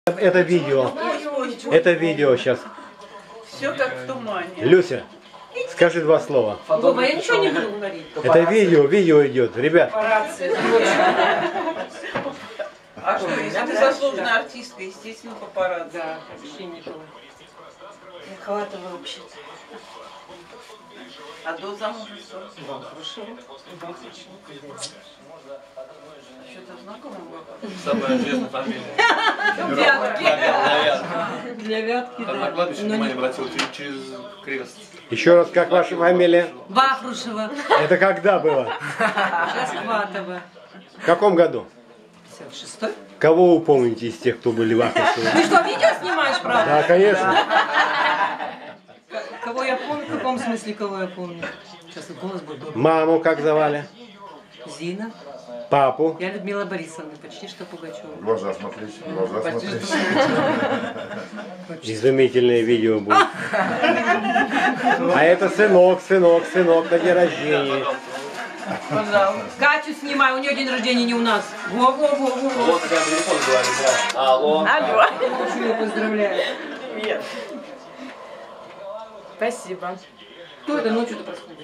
Это видео сейчас. Все как в тумане. Люся, скажи два слова. Вова, я ничего не буду говорить. Это видео идет, ребят. А что, если ты заслуженная артистка, естественно, папарацци. Да, вообще не было. Я хватала вообще-то. А до замужества? Хорошо. Что-то знакомое было? Самая известная фамилия. Для вятки, Там да. на кладбище Но внимание не... обратил через крест. Еще раз, как ваша фамилия? Вахрушева. Это когда было? Шахватова. В каком году? 56-й. Кого вы помните из тех, кто были в Ахматове? Ты что, видео снимаешь, правда? Да, конечно. Кого я помню? В каком смысле кого я помню? Сейчас голос будет. Маму как звали? Зина. Папу? Я Людмила Борисовна, почти что Пугачева. Глаза смотреть, глаза смотреть. Изумительное видео будет. А это сынок на день рождения. Пожалуйста. Катю снимай, у нее день рождения не у нас. Во-во-во-во. Вот такая телефон говорит, да. Алло. Алло. Я поздравляю. Привет. Спасибо. Кто это ночью-то происходит?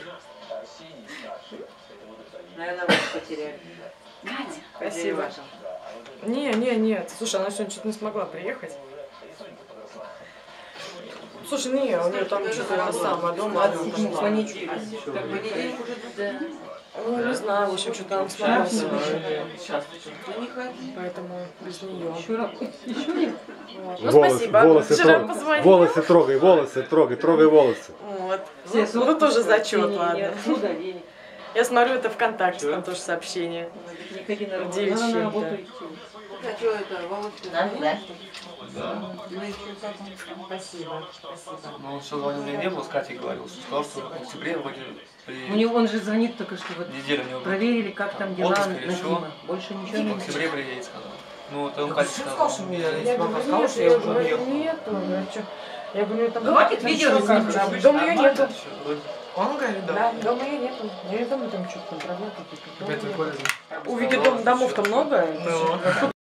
Наверное, вас потеряли. Катя. Спасибо. Нет. Слушай, она сегодня что-то не смогла приехать. Слушай, не, у нее там что-то это самое дома. Звонить. Ну, не знаю, в общем, что-то она не смогла сегодня. Ну не ходи. Поэтому без нее. Еще нет? Ну, спасибо. Вчера позвонила. Трогай волосы. Вот. Ну, тоже зачет, ладно. Откуда денег? Я смотрю, это ВКонтакте, там тоже сообщение. Не ходи на работу. Девять Надо на чем-то. работу идти. А что это, Володька? Да. Ну еще как он там. Спасибо. Ну, он все звонил, мне не было, с Катей говорил, что сказал, что в октябре вроде У него он же звонит только что вот. неделю у него Проверили, как там дела отпуск на или что? Дима. Больше ничего в не октябре приедет, сказал. Ну, это он Катя сказал. Я говорю, нету. Я говорю, там... Хватит видео снимать. Дома ее нету. Он говорит, Да, дома ее нету. Я не думаю, там что-то направляю какие-то. Это прикольно. У Вики домов-то много.